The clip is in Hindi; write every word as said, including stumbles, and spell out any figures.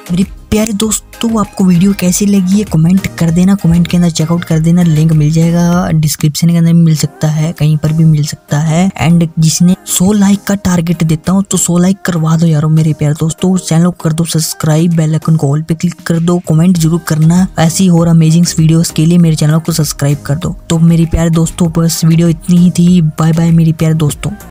मेरे प्यारे दोस्तों, आपको वीडियो कैसी लगी है कमेंट कर देना। कमेंट के अंदर चेकआउट कर देना, लिंक मिल जाएगा डिस्क्रिप्शन के अंदर भी मिल सकता है, कहीं पर भी मिल सकता है। एंड जिसने सौ लाइक का टारगेट देता हूँ तो सौ लाइक करवा दो यारो मेरे प्यारे दोस्तों। चैनल को कर दो सब्सक्राइब, बेल आइकन को ऑल पे क्लिक कर दो, कमेंट जरूर करना। ऐसी और अमेजिंग वीडियोस के लिए मेरे चैनल को सब्सक्राइब कर दो। तो मेरे प्यारे दोस्तों बस वीडियो इतनी ही थी। बाय बाय मेरे प्यारे दोस्तों।